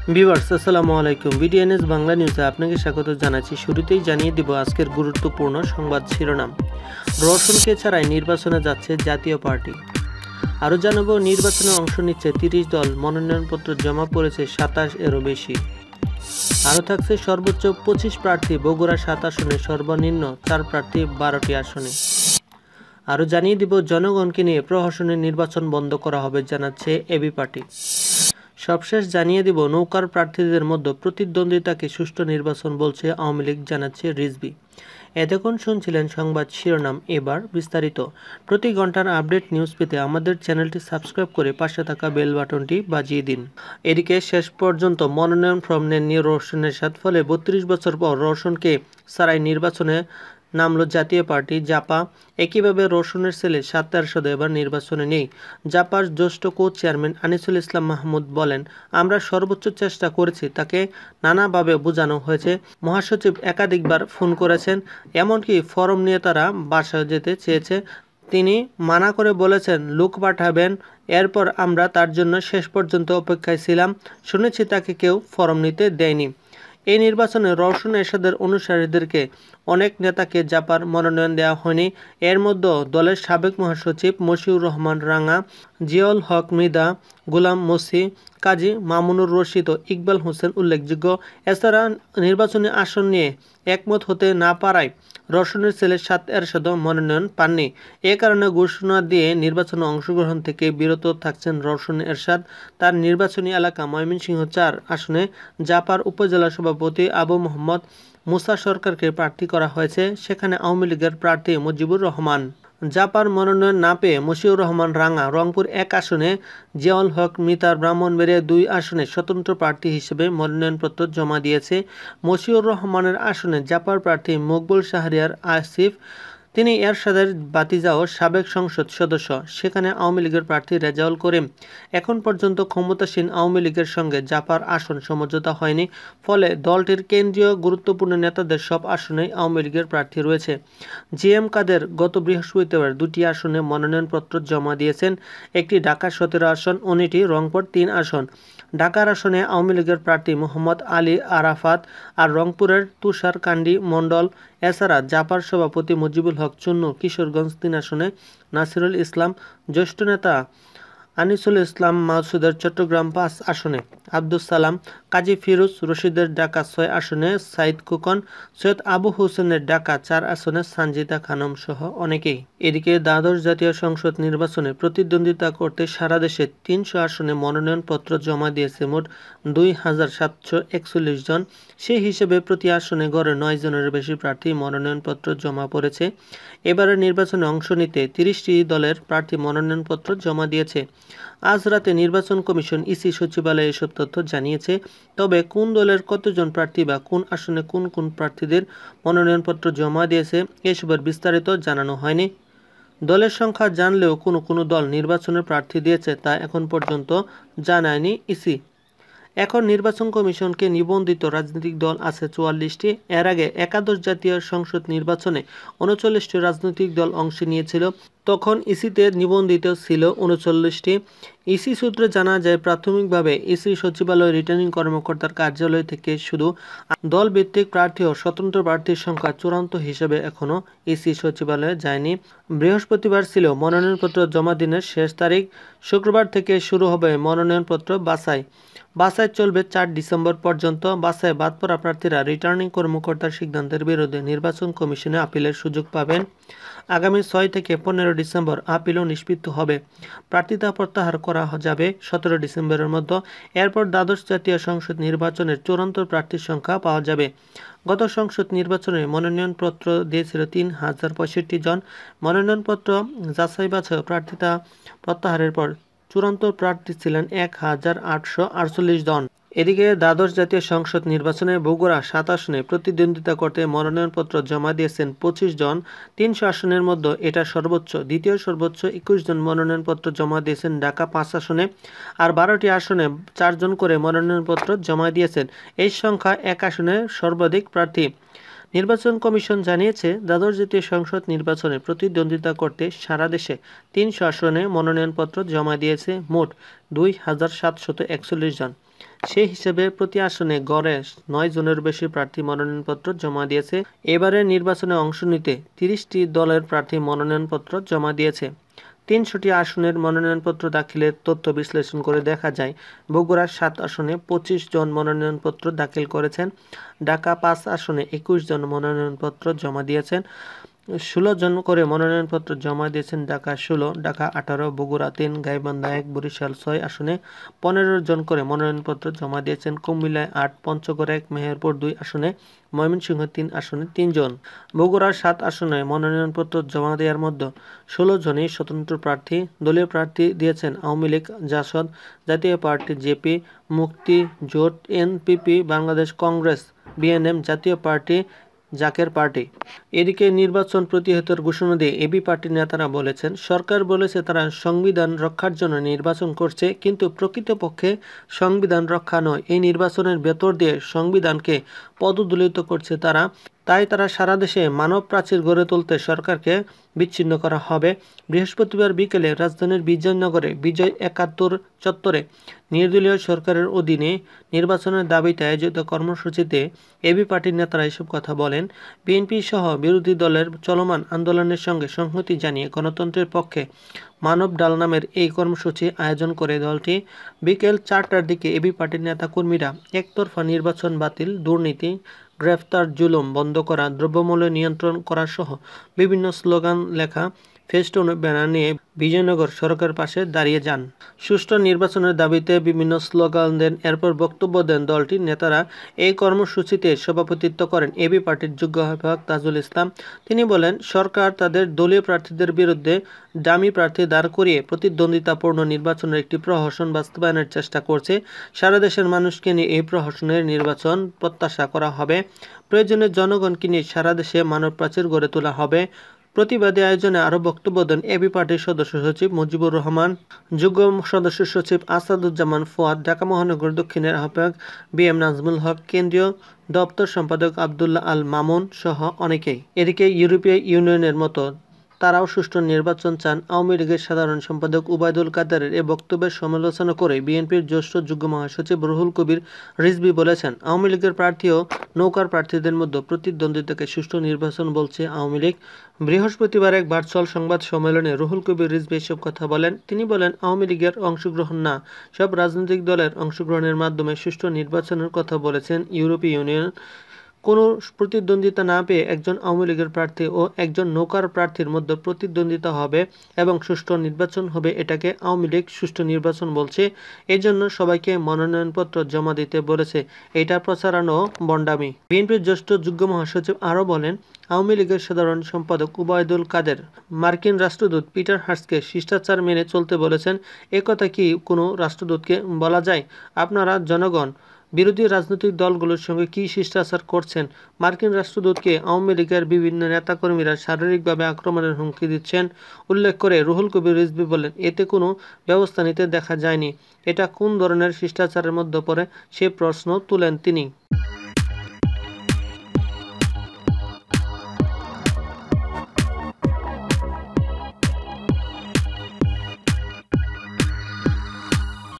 Viewers আসসালামু আলাইকুম। বিডিএনএস বাংলা নিউজে আপনাকে স্বাগত জানাচ্ছি। শুরুতেই জানিয়ে দিব আজকের গুরুত্বপূর্ণ সংবাদ শিরোনাম। রওশনকে ছাড়াই নির্বাচনে যাচ্ছে জাতীয় পার্টি। আরও জানাবো নির্বাচনে অংশ নিচ্ছে 30 দল, মনোনয়নপত্র জমা পড়েছে 27 এরও বেশি। আরও থাকছে সর্বোচ্চ 25 প্রার্থী বগুড়া 7 আসনে, সর্বনিম্ন 4 প্রার্থী 12টি আসনে। আরও জানিয়ে দিব জনগণকে নিয়ে প্রহসনের নির্বাচন বন্ধ করা হবে জানাচ্ছে এবি পার্টি। সবশেষ জানিয়ে দিব নৌকার প্রার্থীদের মধ্যে প্রতিদ্বন্দ্বিতাকে সুষ্ঠু নির্বাচন বলছে আওয়ামী লীগ জানাচ্ছে রিজভী। এতক্ষণ শুনছিলেন সংবাদ শিরোনাম, এবার বিস্তারিত। প্রতি ঘন্টার আপডেট নিউজ পেতে আমাদের চ্যানেলটি সাবস্ক্রাইব করে পাশে থাকা বেল বাটনটি বাজিয়ে দিন। এদিকে শেষ পর্যন্ত মনোনয়ন ফর্ম নেননি রওশনের সাথ, ফলে 32 বছর পর রওশনকে ছাড়াই নির্বাচনে নামলো জাতীয় পার্টি জাপা। একইভাবে রওশনের ছেলে 7 এরশাদ এবার নির্বাচনে নেই। জাপার জ্যেষ্ঠ কো চেয়ারম্যান আনিসুল ইসলাম মাহমুদ বলেন, আমরা সর্বোচ্চ চেষ্টা করেছি, তাকে নানাভাবে বোঝানো হয়েছে। মহাসচিব একাধিকবার ফোন করেছেন, এমনকি ফরম নিয়ে তারা বাসায় যেতে চেয়েছে। তিনি মানা করে বলেছেন লোক পাঠাবেন। এরপর আমরা তার জন্য শেষ পর্যন্ত অপেক্ষায় ছিলাম। শুনেছি তাকে কেউ ফরম নিতে দেয়নি। এই নির্বাচনে রওশন এরশাদের অনুসারীদেরকে অনেক নেতাকে জাপার মনোনয়ন দেওয়া হয়নি। এর মধ্যে দলের সাবেক মহাসচিব মশিউর রহমান রাঙা, জিয়াউল হক মৃধা, গোলাম মসি, কাজী মামুনুর রশিদ ও ইকবাল হোসেন উল্লেখযোগ্য। এছাড়া নির্বাচনী আসন নিয়ে একমত হতে না পারায় রওশনের ছেলে 7 এরশাদও মনোনয়ন পাননি। এ কারণে ঘোষণা দিয়ে নির্বাচনে অংশগ্রহণ থেকে বিরত থাকছেন রওশন এরশাদ। তার নির্বাচনী এলাকা ময়মনসিংহ 4 আসনে জাপার উপজেলা সভাপতি আবু মোহাম্মদ মুসা সরকারকে প্রার্থী করা হয়েছে। সেখানে আওয়ামী লীগের প্রার্থী মুজিবুর রহমান। জাপার মনোনয়ন না পেয়ে মশিউর রহমান রাঙা রংপুর 1 আসনে, জিয়াউল হক মৃধার ব্রাহ্মণবাড়িয়া 2 আসনে স্বতন্ত্র প্রার্থী হিসেবে মনোনয়নপত্র জমা দিয়েছে। মশিউর রহমানের আসনে জাপার প্রার্থী মকবুল শাহরিয়ার আসিফ, তিনি এরশাদের ভাতিজা ও সাবেক সংসদ সদস্য। সেখানে আওয়ামী লীগের প্রার্থী রেজাউল করিম। এখন পর্যন্ত ক্ষমতাসীন আওয়ামী লীগের সঙ্গে জাপার আসন সমঝোতা হয়নি, ফলে দলটির কেন্দ্রীয় গুরুত্বপূর্ণ নেতাদের সব আসনেই আওয়ামী লীগের প্রার্থী রয়েছে। জিএম কাদের গত বৃহস্পতিবার 2টি আসনে মনোনয়নপত্র জমা দিয়েছেন। একটি ঢাকা 17 আসন, অন্যটি রংপুর 3 আসন। ঢাকার আসনে আওয়ামী লীগের প্রার্থী মোহাম্মদ আলী আরাফাত আর রংপুরের তুষার কান্ডি মণ্ডল। এছাড়া জাপার সভাপতি মুজিবুল হক চুন্নু, কিশোরগঞ্জ 3 আসনে নাসিরুল ইসলাম, জ্যেষ্ঠ নেতা আনিসুল ইসলাম মাসুদের চট্টগ্রাম 5 আসনে, আব্দুস সালাম, কাজী ফিরোজ রশিদের ঢাকা 6 আসনে সাইদ খোকন, সৈয়দ আবু হোসেনের ঢাকা 4 আসনে সানজিদা খানম সহ অনেকেই। এদিকে দ্বাদশ জাতীয় সংসদ নির্বাচনে প্রতিদ্বন্দ্বিতা করতে সারা দেশে 300 আসনে মনোনয়নপত্র জমা দিয়েছে মোট 2741 জন। সেই হিসেবে প্রতি আসনে গড়ে 9 জনের বেশি প্রার্থী মনোনয়নপত্র জমা পড়েছে। এবারের নির্বাচনে অংশ নিতে 30টি দলের প্রার্থী মনোনয়নপত্র জমা দিয়েছে। আজ রাতে নির্বাচন কমিশন ইসি সচিবালয়ে এসব তথ্য জানিয়েছে। তবে কোন দলের কতজন প্রার্থী বা কোন আসনে কোন কোন প্রার্থীদের মনোনয়নপত্র জমা দিয়েছে এসবের বিস্তারিত জানানো হয়নি। দলের সংখ্যা জানলেও কোনো দল নির্বাচনের প্রার্থী দিয়েছে তা এখন পর্যন্ত জানায়নি ইসি। এখন নির্বাচন কমিশনকে নিবন্ধিত রাজনৈতিক দল আছে 44টি। এর আগে একাদশ জাতীয় সংসদ নির্বাচনে 39টি রাজনৈতিক দল অংশ নিয়েছিল। তখন ইসিতে নিবন্ধিত ছিল 39টি। ইসি সূত্রে জানা যায়, প্রাথমিকভাবে ইসি সচিবালয় রিটার্নিং কর্মকর্তার কার্যালয় থেকে শুধু দলভিত্তিক প্রার্থী ও স্বতন্ত্র প্রার্থীর সংখ্যা চূড়ান্ত হিসেবে এখনও ইসি সচিবালয়ে যায়নি। বৃহস্পতিবার ছিল মনোনয়নপত্র জমা দিনের শেষ তারিখ। শুক্রবার থেকে শুরু হবে মনোনয়নপত্র বাছাই। বাছাই চলবে 4 ডিসেম্বর পর্যন্ত। বাছাই বাদ পড়া প্রার্থীরা রিটার্নিং কর্মকর্তার সিদ্ধান্তের বিরুদ্ধে নির্বাচন কমিশনে আপিলের সুযোগ পাবেন। আগামী 6 থেকে 15 ডিসেম্বর আপিলও নিষ্পত্তি হবে। প্রার্থিতা প্রত্যাহার করা যাবে 17 ডিসেম্বরের মধ্যে। এরপর দ্বাদশ জাতীয় সংসদ নির্বাচনের চূড়ান্ত প্রার্থীর সংখ্যা পাওয়া যাবে। গত সংসদ নির্বাচনে মনোনয়নপত্র দিয়েছিল 3065 জন। মনোনয়নপত্র যাচাই বাছাই প্রার্থিতা প্রত্যাহারের পর চূড়ান্ত প্রার্থী ছিলেন 1848 জন। এদিকে দ্বাদশ জাতীয় সংসদ নির্বাচনে বগুড়া 7 আসনে প্রতিদ্বন্দ্বিতা করতে মনোনয়নপত্র জমা দিয়েছেন 25 জন। 300 আসনের মধ্যে এটা সর্বোচ্চ। দ্বিতীয় সর্বোচ্চ 21 জন মনোনয়নপত্র জমা দিয়েছেন ঢাকা 5 আসনে। আর 12টি আসনে 4 জন করে মনোনয়নপত্র জমা দিয়েছেন। এই সংখ্যা 1 আসনে সর্বাধিক প্রার্থী। নির্বাচন কমিশন জানিয়েছে, দ্বাদশ জাতীয় সংসদ নির্বাচনে প্রতিদ্বন্দ্বিতা করতে সারা দেশে 300 আসনে মনোনয়নপত্র জমা দিয়েছে মোট 2741 জন। সেই হিসেবে প্রতি আসনে গড়ে 9 জনের বেশি প্রার্থী মনোনয়নপত্র জমা দিয়েছে। এবারের নির্বাচনে অংশ নিতে 30টি দলের প্রার্থী মনোনয়নপত্র জমা দিয়েছে। 300টি আসনের মনোনয়নপত্র দাখিলের তথ্য বিশ্লেষণ করে দেখা যায়, বগুড়ার 7 আসনে 25 জন মনোনয়নপত্র দাখিল করেছেন, ঢাকা 5 আসনে 21 জন মনোনয়নপত্র জমা দিয়েছেন, 16 জন করে মনোনয়নপত্র জমা দিয়েছেন ঢাকা 16, ঢাকা 18, বগুড়া 3, গাইবান্ধা 1, বরিশাল 6 আসনে 15 জন করে মনোনয়নপত্র জমা দিয়েছেন, কুমিল্লায় 8, পঞ্চগড় 1, মেহেরপুর 2 আসনে, ময়মনসিংহ 3 আসনে 3 জন। বগুড়ার 7 আসনে মনোনয়নপত্র জমা দেওয়ার মধ্যে 16 জনই স্বতন্ত্র প্রার্থী। দলীয় প্রার্থী দিয়েছেন আওয়ামী লীগ, জাসদ, জাতীয় পার্টি জেপি, মুক্তি জোট, NPP, Bangladesh Congress, BNM, Jatiya party, Zaker party. এদিকে নির্বাচন প্রতিহতের ঘোষণা দিয়ে এবি পার্টির নেতারা বলেছেন, সরকার বলেছে তারা সংবিধান রক্ষার জন্য নির্বাচন করছে, কিন্তু প্রকৃতপক্ষে সংবিধান রক্ষা নয়, এই নির্বাচনের ভেতর দিয়ে সংবিধানকে পদদলিত করছে তারা। তাই তারা সারা দেশে মানব প্রাচীর গড়ে তুলতে সরকারকে বিচ্ছিন্ন করা হবে। বৃহস্পতিবার বিকেলে রাজধানীর বিজয়নগরে বিজয় 71 চত্বরে নির্দলীয় সরকারের অধীনে নির্বাচনের দাবিতে আয়োজিত কর্মসূচিতে এবি পার্টির নেতারা এসব কথা বলেন। বিএনপি সহ বিরোধী দলের চলমান আন্দোলনের সঙ্গে সংহতি জানিয়ে গণতন্ত্রের পক্ষে মানব ডাল নামের এই কর্মসূচি আয়োজন করে দলটি। বিকেল 4টার দিকে এবি পার্টির নেতাকর্মীরা একতরফা নির্বাচন বাতিল, দুর্নীতি, গ্রেফতার, জুলুম বন্ধ করা, দ্রব্যমূল্য নিয়ন্ত্রণ করা সহ বিভিন্ন স্লোগান লেখা ফেস্টুন ব্যানার নিয়ে বিজয়নগর সড়কের পাশে দাঁড়িয়ে যান। সুষ্ঠু নির্বাচনের দাবিতে বিভিন্ন স্লোগান দেন। এরপর বক্তব্য দেন দলটির নেতারা। এই কর্মসূচিতে সভাপতিত্ব করেন এবি পার্টির যুগ্ম আহ্বায়ক তাজুল ইসলাম। তিনি বলেন, সরকার তাদের দলীয় প্রার্থীদের বিরুদ্ধে ডামি প্রার্থী দাঁড় করিয়ে প্রতিদ্বন্দ্বিতাপূর্ণ নির্বাচনের একটি প্রহসন বাস্তবায়নের চেষ্টা করছে। সারা দেশের মানুষকে নিয়ে এই প্রহসনের নির্বাচন প্রত্যাশা করা হবে। প্রয়োজনে জনগণকে নিয়ে সারা দেশে মানব প্রাচীর গড়ে তোলা হবে। প্রতিবাদী আয়োজনে আরও বক্তব্য দেন এবি পার্টির সদস্য সচিব মুজিবুর রহমান, যুগ্ম সদস্য সচিব আসাদুজ্জামান ফুয়াদ, ঢাকা মহানগর দক্ষিণের আহ্বায়ক বিএম নাজমুল হক, কেন্দ্রীয় দপ্তর সম্পাদক আবদুল্লাহ আল মামুন সহ অনেকেই। এদিকে ইউরোপীয় ইউনিয়নের মতো তারাও সুষ্ঠু নির্বাচন চান। আওয়ামী লীগের সাধারণ সম্পাদক ওবায়দুল কাদেরের এ বক্তব্যের সমালোচনা করে বিএনপির জ্যেষ্ঠ যুগ্ম মহাসচিব রুহুল কবির রিজভী বলেছেন, আওয়ামী লীগের প্রার্থী ও নৌকার প্রার্থীদের মধ্যে প্রতিদ্বন্দ্বিতাকে সুষ্ঠু নির্বাচন বলছে আওয়ামী লীগ। বৃহস্পতিবার এক ভার্চুয়াল সংবাদ সম্মেলনে রুহুল কবির রিজভী এসব কথা বলেন। তিনি বলেন, আওয়ামী লীগের অংশগ্রহণ না, সব রাজনৈতিক দলের অংশগ্রহণের মাধ্যমে সুষ্ঠু নির্বাচনের কথা বলেছেন ইউরোপীয় ইউনিয়ন। কোনো প্রতিদ্বন্দ্বিতা না পেয়ে একজন আওয়ামী লীগের প্রার্থী ও একজন নৌকার প্রার্থীর মধ্যে প্রতিদ্বন্দ্বিতা হবে এবং সুষ্ঠু নির্বাচন হবে, এটাকে আওয়ামী লীগ সুষ্ঠু নির্বাচন বলছে। এই জন্য সবাইকে মনোনয়নপত্র জমা দিতে বলেছে। এটা প্রচারণা ও ভণ্ডামি। বিএনপির জ্যেষ্ঠ যুগ্ম মহাসচিব আরও বলেন, আওয়ামী লীগের সাধারণ সম্পাদক ওবায়দুল কাদের মার্কিন রাষ্ট্রদূত পিটার হার্টসকে শিষ্টাচার মেনে চলতে বলেছেন। একথা কি কোনো রাষ্ট্রদূতকে বলা যায়? আপনারা জনগণ বিরোধী রাজনৈতিক দলগুলোর সঙ্গে কী শিষ্টাচার করছেন? মার্কিন রাষ্ট্রদূতকে আওয়ামী লীগের বিভিন্ন নেতাকর্মীরা শারীরিকভাবে আক্রমণের হুমকি দিচ্ছেন। উল্লেখ করে রুহুল কবির রিজভী বলেন, এতে কোনো ব্যবস্থা নিতে দেখা যায়নি। এটা কোন ধরনের শিষ্টাচারের মধ্যে পড়ে সে প্রশ্ন তুলেন তিনি।